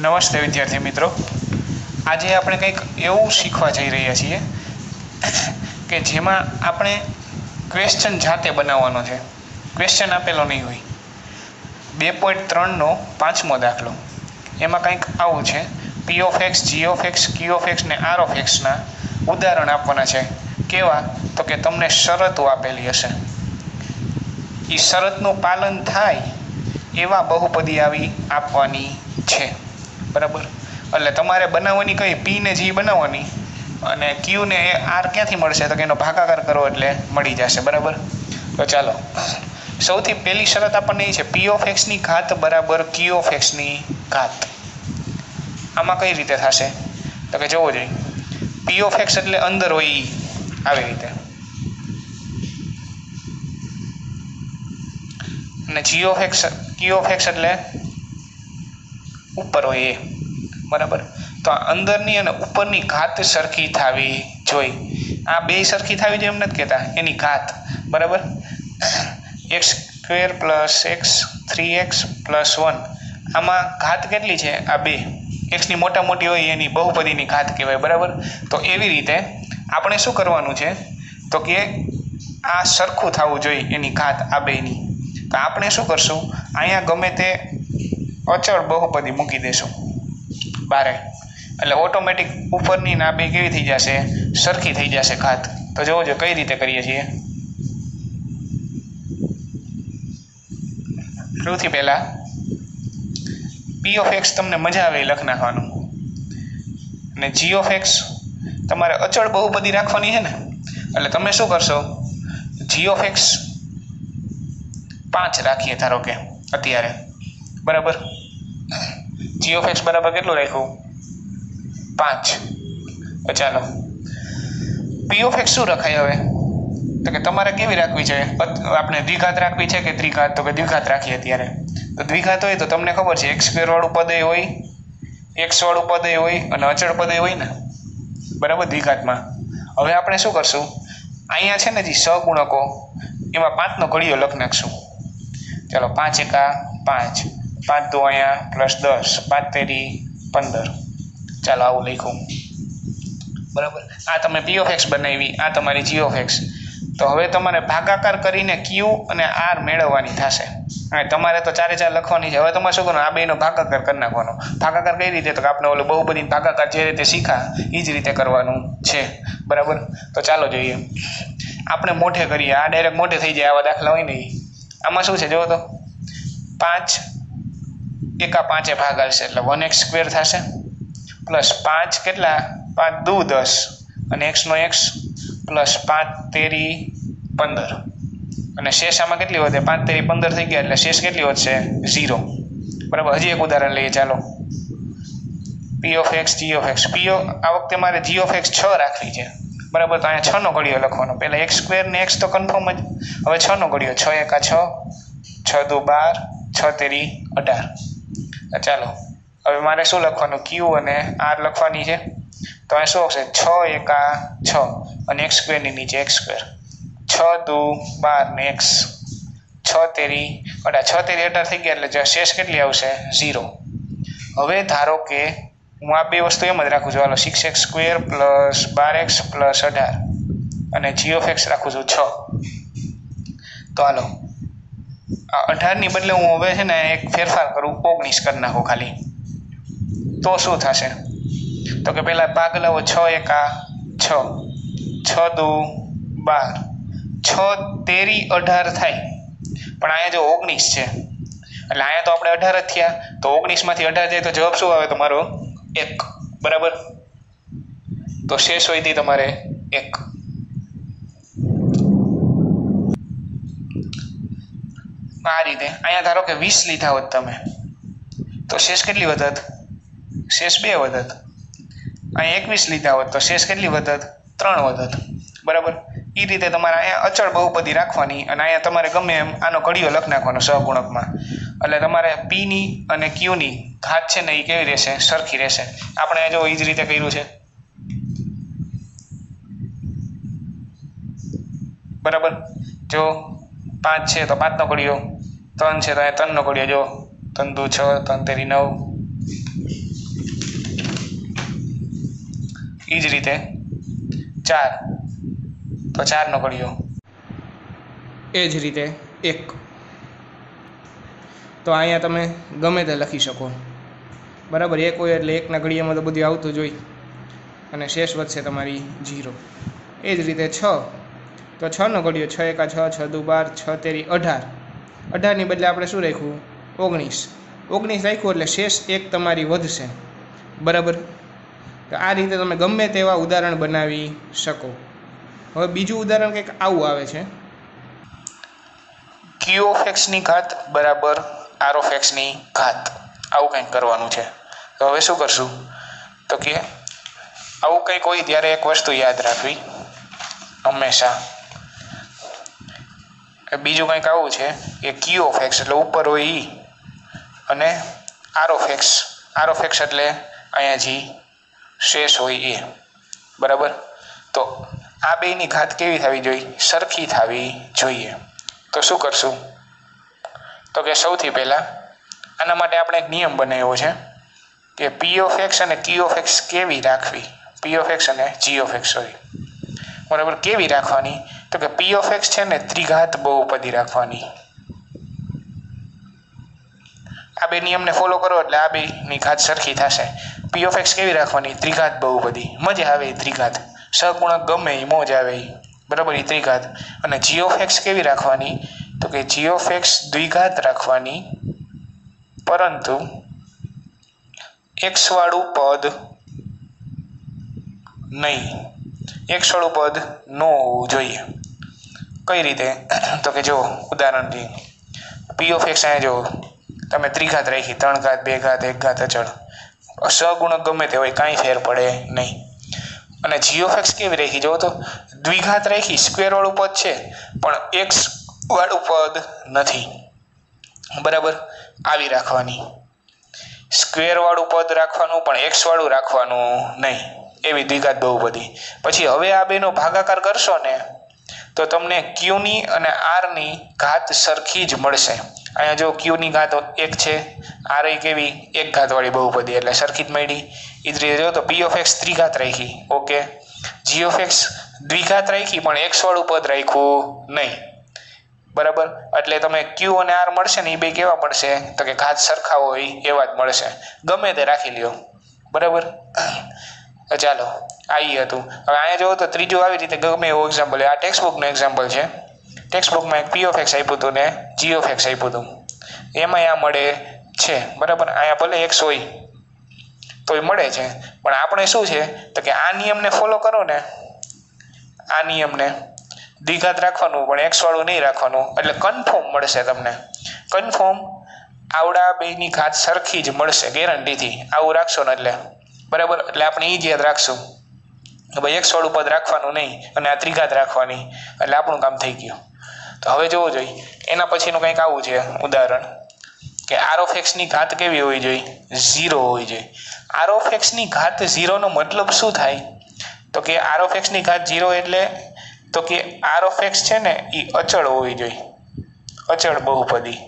નમસ્તે વિદ્યાર્થી મિત્રો, આજે આપણે કંઈક એવું શીખવા જઈ રહ્યા છીએ કે જેમાં આપણે ક્વેશ્ચન જાતે બનાવવાનો છે. ક્વેશ્ચન આપેલો નહીં હોય. 2.3નો 5મો દાખલો. એમાં કંઈક આવું છે: p of x, g of x, q of x ને r of x ના ઉદાહરણ આપવાના છે. કેવા? તો કે તમને શરતો આપેલી હશે, એ શરતનું પાલન થાય એવા બહુપદી આવી આપવાની છે. બરાબર? એટલે તમારે બનાવવાની કઈ p ને g બનાવવાની અને q ને r ક્યાંથી મળશે? તો કે એનો ભાગાકાર કરો એટલે મળી જશે. બરાબર? તો ચાલો, સૌથી પહેલી શરત આપણને એ છે p of x ની ઘાત બરાબર q of x ની ઘાત. આમાં કઈ રીતે થશે? તો કે જોવો જોઈએ, p of x એટલે અંદર હોય ઈ આવી રીતે, અને g of x, q of x એટલે ઉપર હોય એ. બરાબર? તો આ અંદરની અને ઉપરની ઘાત સરખી થવી જોઈએ. આ બે સરખી થવી જોઈએ એમ નથી કહેતા, એની ઘાત. બરાબર? x² + x 3x + 1, આમાં ઘાત કેટલી છે? આ બે. x ની મોટા મોટી હોય એની બહુપદીની ઘાત કહેવાય. બરાબર? તો એવી રીતે આપણે શું કરવાનું છે? તો કે આ સરખું થવું જોઈએ એની ઘાત આ બેની. તો આપણે શું કરશું? અહીંયા ગમે તે અચળ બહુપદી મૂકી દેશું બારે, એટલે ઓટોમેટિક ઉપરની ના બે કેવી થઈ જશે? સરખી થઈ જશે ઘાત. તો જોવો જો કઈ રીતે કરીએ છીએ. સૌથી પહેલા p of x તમને મજા આવે લખ નાખવાનું, અને g of x તમારે અચળ બહુપદી રાખવાની છે ને, એટલે તમે શું કરશો? g of x 5 રાખીએ ધારો કે અત્યારે. બરાબર? g of x બરાબર કેટલું રાખ્યું? 5. તો ચાલો, p of x શું રખાય હવે? તો કે તમારે કેવી રાખવી છે? આપણે દ્વિઘાત રાખવી છે કે ત્રિઘાત? તો કે દ્વિઘાત રાખીએ અત્યારે. તો દ્વિઘાત હોય તો તમને ખબર છે x² વાળું પદ હોય, x વાળું પદ હોય અને અચળ પદ હોય ને. બરાબર? દ્વિઘાતમાં હવે આપણે શું કરશું? અહીંયા છે ને જે સહગુણકો, એમાં 5નો ઘડીયો લખી નાખશું. ચાલો, 5 એકા 5, 5 દુ અહીંયા +10, 5 તેરી 15. ચાલો, આવું લખ્યું. બરાબર? આ તમે p of x બનાવી, આ તમારી g of x. તો હવે તમારે ભાગાકાર કરીને q અને r મેળવવાની થશે. અને તમારે તો 4 4 લખવાની છે. હવે તમારે શું કરવાનું? આ બેનો ભાગાકાર કરી નાખવાનો. ભાગાકાર કઈ રીતે? તો કે આપણે ઓલો બહુપદી ભાગાકાર જે રીતે શીખા એ જ રીતે કરવાનું છે. બરાબર? તો ચાલો જોઈએ. આપણે મોઢે કરીએ, આ ડાયરેક્ટ મોઢે થઈ જાય આવા દાખલા હોય ને. આમાં શું છે? જુઓ તો, 5 એકા 5 ભાગ આવશે એટલે 1x² થશે, પ્લસ 5 કેટલા? 5 દુ 10 અને x નો x, પ્લસ 5 તેરી 15, અને શેષ આમાં કેટલી વધે? 5 તેરી 15 થઈ ગયા એટલે શેષ કેટલી વધશે? 0. બરાબર? હજી એક ઉદાહરણ લઈએ. ચાલો, p of x, g of x. આ વખતે મારે g of x 6 રાખવી છે. બરાબર? તો અહીંયા 6નો ઘડીયો લખવાનો. પહેલા x² ને x તો કન્ફર્મ જ. હવે 6નો ઘડીયો, 6 એકા 6, 6 દુ 12, 6 તેરી 18. ચાલો, હવે મારે શું લખવાનું? q અને r લખવાની છે. તો અહીંયા શું આવશે? 6 એકા 6 અને x² ની નીચે x², 6 દુ 12 ને x, 6 તેરી 18, 6 તેરી 18 થઈ ગયા એટલે શેષ કેટલી આવશે? 0. હવે ધારો કે હું આ બે વસ્તુ એમ જ રાખું છું. હાલો, 6x² + 12x + 18 અને g of x રાખું છું 6. તો હાલો, આ 18 ની બદલે હું હવે છે ને એક ફેરફાર કરું, 19 કરી નાખું ખાલી. તો શું થશે? તો કે પહેલા ભાગ લાવો, 6 એકા 6, 6 દુ 12, 6 તેરી 18 થાય. પણ અહીંયા જો 19 છે એટલે અહીંયા તો આપણે 18 જ થયા. તો 19 માંથી 18 જાય તો જવાબ શું આવે તમારો? 1. બરાબર? તો શેષ હોય તે તમારે 1. આ રીતે અહીંયા ધારો કે 20 લીધા હોત તમે, તો શેષ કેટલી વધત? શેષ 2 વધત. અહીંયા 21 લીધા હોત તો શેષ કેટલી વધત? 3 વધત. બરાબર? એ રીતે તમારે અહીંયા અચળ બહુપદી રાખવાની, અને અહીંયા તમારે ગમે એમ આનો ઘડીયો લખી નાખવાનો સહગુણકમાં. એટલે તમારે p ની અને q ની ઘાત છે ને એ કેવી રહેશે? સરખી રહેશે. આપણે જો એ જ રીતે કર્યું છે. બરાબર? જો 5 છે તો 5નો ઘડીયો, 3 છે તો અહીંયા 3નો ઘડીયો. જો 3 દુ 6, 3 તેરી 9, એ જ રીતે 4 તો 4 નો ઘડિયો, એ જ રીતે 1. તો અહીંયા તમે ગમે તે લખી શકો, બરાબર. 1 હોય એટલે 1ના ઘડિયામાં તો બધું આવતું જ હોય, અને શેષ વધશે તમારી 0. એ જ રીતે 6 તો 6 નો ઘડિયો 6 એકા 6, 6 દુ 12, 6 તેરી 18. 18ની બદલે આપણે શું રાખ્યું? 19. 19 રાખ્યું એટલે શેષ 1 તમારી વધશે, બરાબર. તો આ રીતે તમે ગમે તેવા ઉદાહરણ બનાવી શકો. હવે બીજું ઉદાહરણ કંઈક આવું આવે છે, q ઓફ x ની ઘાત બરાબર r ઓફ x ની ઘાત. આવું કંઈક કરવાનું છે. તો હવે શું કરશું? તો કે આવું કંઈક હોય ત્યારે એક વસ્તુ યાદ રાખવી હંમેશા. બીજું કંઈક આવું છે કે q ઓફ x એટલે ઉપર હોય ઈ, અને r ઓફ x એટલે અહીંયા જે શેષ હોય એ, બરાબર. તો આ બેની ઘાત કેવી થવી જોઈએ? સરખી થવી જોઈએ. તો શું કરશું? તો કે સૌથી પહેલાં આના માટે આપણે એક નિયમ બનાવ્યો છે કે p ઓફ x અને q ઓફ x કેવી રાખવી, p ઓફ x અને g ઓફ x હોય, બરાબર. કેવી રાખવાની? તો કે p ઓફ x છે ને ત્રિઘાત બહુપદી રાખવાની. આ બે નિયમને ફોલો કરો એટલે આ બેની ઘાત સરખી થશે. p ઓફ x કેવી રાખવાની? ત્રિઘાત બહુપદી. મજા આવે એ ત્રિઘાત, સહગુણક ગમે એ મોજ આવે એ, બરાબર. એ ત્રિઘાત. અને g ઓફ x કેવી રાખવાની? તો કે g ઓફ x દ્વિઘાત રાખવાની, પરંતુ x વાળું પદ નહીં. x વાળું પદ ન હોવું જોઈએ. કઈ રીતે? તો કે જો ઉદાહરણથી p ઓફ x અહીંયા જો તમે ત્રિઘાત રાખી, 3 ઘાત 2 ઘાત 1 ઘાત અચળ, સહગુણક ગમે તે હોય, કાંઈ ફેર પડે નહીં. અને g ઓફ x કેવી રાખી? જો તો દ્વિઘાત રાખી, સ્ક્વેર વાળું પદ છે પણ x વાળું પદ નથી, બરાબર. આવી રાખવાની. સ્ક્વેર વાળું પદ રાખવાનું પણ x વાળું રાખવાનું નહીં, એવી દ્વિઘાત બહુપદી. પછી હવે આ બેનો ભાગાકાર કરશો ને તો તમને q ની અને r ની ઘાત સરખી જ મળશે. અહીંયા જો q ની ઘાત 1 છે, r એ કેવી 1 ઘાત વાળી બહુપદી એટલે સરખી જ મળી. એ જ રીતે જો તો p ઓફ x ત્રિઘાત રાખી, ઓકે. g ઓફ x દ્વિઘાત રાખી પણ x વાળું પદ રાખ્યું નહીં, બરાબર. એટલે તમે q અને r મળશે ને એ બે કેવા મળશે? તો કે ઘાત સરખા હોય એવા જ મળશે. ગમે તે રાખી લ્યો, બરાબર. ચાલો આ હતું. હવે અહીંયા જોવો તો ત્રીજું આવી રીતે ગમે એવું એક્ઝામ્પલ. આ ટેક્સ્ટબુકનું એક્ઝામ્પલ છે. ટેક્સ્ટબુકમાં એક p ઓફ x આપ્યું હતું ને g ઓફ x આપ્યું હતું, એમાં આ મળે છે, બરાબર. અહીંયા ભલે x હોય તોય મળે છે, પણ આપણે શું છે તો કે આ નિયમને ફોલો કરો ને, આ નિયમને દ્વિઘાત રાખવાનું પણ x વાળું નહીં રાખવાનું, એટલે કન્ફર્મ મળશે તમને. કન્ફર્મ આવડા બેની ઘાત સરખી જ મળશે ગેરંટીથી. આવું રાખશો ને એટલે, બરાબર. એટલે આપણે એ જ યાદ રાખશું કે ભાઈ x વાળું પદ રાખવાનું નહીં અને આ ત્રિઘાત રાખવાની, એટલે આપણું કામ થઈ ગયું. તો હવે જોવું જોઈએ એના પછીનું કંઈક આવું છે ઉદાહરણ કે r ઓફ x ની ઘાત કેવી હોવી જોઈએ? 0 હોવી જોઈએ. r ઓફ x ની ઘાત 0 નો મતલબ શું થાય? તો કે r ઓફ x ની ઘાત 0 એટલે તો કે r ઓફ x છે ને એ અચળ હોવી જોઈએ, અચળ બહુપદી,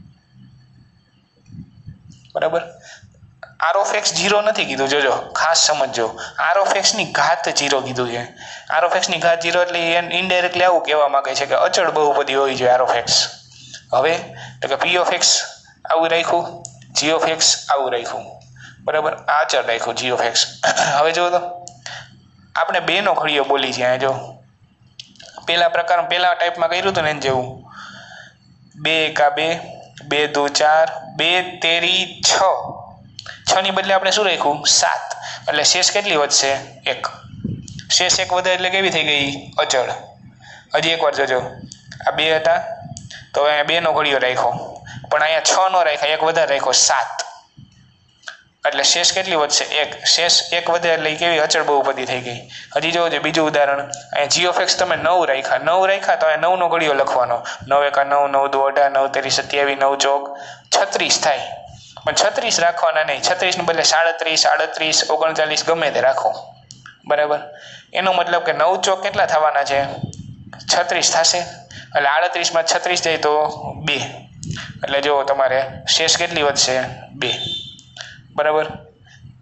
બરાબર. r ઓફ x 0 નથી કીધું, જોજો ખાસ સમજજો. r ઓફ x ની ઘાત 0 કીધું છે. r ઓફ x ની ઘાત 0 એટલે ઇનડાયરેક્ટલી આવું કહેવા માંગે છે કે અચળ બહુપદી હોવી જોઈએ r ઓફ x. હવે તો કે p ઓફ x આવું રાખ્યું, g ઓફ x આવું રાખ્યું, બરાબર. આ અચળ રાખ્યું g ઓફ x. હવે જો તો આપણે બે નો ઘડિયો બોલી છે. જો પેલા પ્રકાર પેલા ટાઈપમાં કર્યું હતું ને એને જેવું 2 એકા 2, 2 દુ 4, 2 તેરી 6. 6 ની બદલે આપણે શું રાખ્યું? 7. એટલે શેષ કેટલી વધશે? 1. શેષ 1 વધે એટલે કેવી થઈ ગઈ? અચળ. હજી એકવાર જોજો, આ 2 હતા તો અહીંયા 2 નો ઘડિયો રાખ્યો, પણ અહીંયા 6 નો રાખ્યા, 1 વધારે રાખ્યો 7. એટલે શેષ કેટલી વધશે? 1. શેષ 1 વધે એટલે કેવી? અચળ બહુપદી થઈ ગઈ. હજી જોજો બીજું ઉદાહરણ. અહીંયા g ઓફ x તમે 9 રાખ્યા, 9 રાખ્યા તો અહીંયા 9 નો ઘડિયો લખવાનો. 9 એકા 9, 9 દુ 18, 9 તેરી 27, 9 ચોક 36 થાય. પણ 36 રાખવાના નહીં, 36 ને બદલે 37, 38, 39 ગમે તે રાખો, બરાબર. એનો મતલબ કે 9 ચોક કેટલા થવાના છે? 36 થશે. એટલે 38 માં 36 જાય તો 2. એટલે જો તમારે શેષ કેટલી વધશે? 2, બરાબર.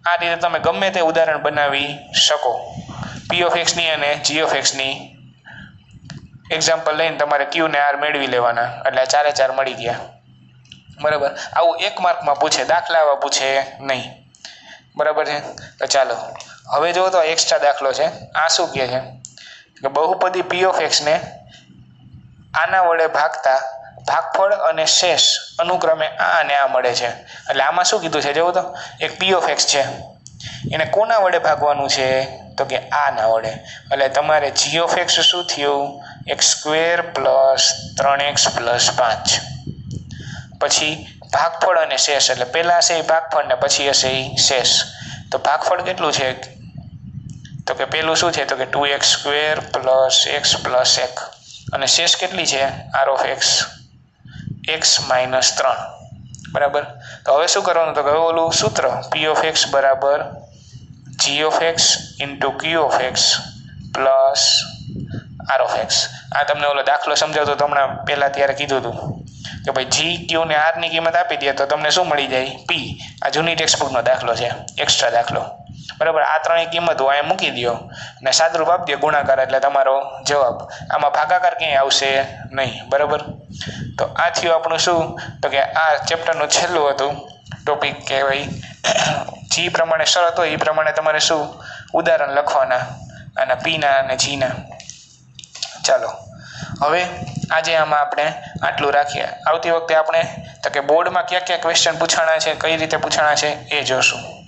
આ રીતે તમે ગમે તે ઉદાહરણ બનાવી શકો પી ઓફ એક્સની અને જી ઓફ એક્સની એક્ઝામ્પલ લઈને તમારે ક્યુ ને આર મેળવી લેવાના એટલે ચારે ચાર મળી ગયા બરાબર આવું 1 માર્કમાં પૂછે દાખલા આવા પૂછે નહીં બરાબર છે તો ચાલો હવે જો તો એક્સ્ટ્રા દાખલો છે આ શું કહે છે કે બહુપદી પી ઓફ એક્સને આના વડે ભાગતા ભાગફળ અને શેષ અનુક્રમે આ અને આ મળે છે એટલે આમાં શું કીધું છે જોવું તો એક પી ઓફ એક્સ છે એને કોના વડે ભાગવાનું છે તો કે આ ના વડે એટલે તમારે જી ઓફ એક્સ શું થયું x² + 3x + 5 પછી ભાગફળ અને શેષ એટલે પહેલા હશે એ ભાગફળ ને પછી હશે એ શેષ તો ભાગફળ કેટલું છે તો કે પેલું શું છે તો કે 2x² + x + 1 અને શેષ કેટલી છે r of x x - 3 બરાબર તો હવે શું કરવાનું તો કે ઓલું સૂત્ર p of x બરાબર g of x * q of x plus r of x આ તમને ઓલો દાખલો સમજાવતો તો હમણાં પહેલા ત્યારે કીધું હતું કે ભાઈ g q ને r ની કિંમત આપી દે તો તમને શું મળી જાય p આ જૂની ટેક્સ્ટબુકનો દાખલો છે એક્સ્ટ્રા દાખલો બરાબર આ ત્રણેય કિંમતો અહીંયા મૂકી દો અને સાદરૂપ આપી દો ગુણાકાર એટલે તમારો જવાબ આમાં ભાગાકાર ક્યાંય આવશે નહીં બરાબર તો આ થયું આપણું શું તો કે આ ચેપ્ટરનું છેલ્લું હતું ટોપિક કે ભાઈ જે પ્રમાણે શરત હોય એ પ્રમાણે તમારે શું ઉદાહરણ લખવાના અને પીના અને જીના ચાલો હવે આજે આમાં આપણે આટલું રાખીએ આવતી વખતે આપણે તો કે બોર્ડમાં કયા કયા ક્વેશ્ચન પૂછાણા છે કઈ રીતે પૂછાણા છે એ જોશું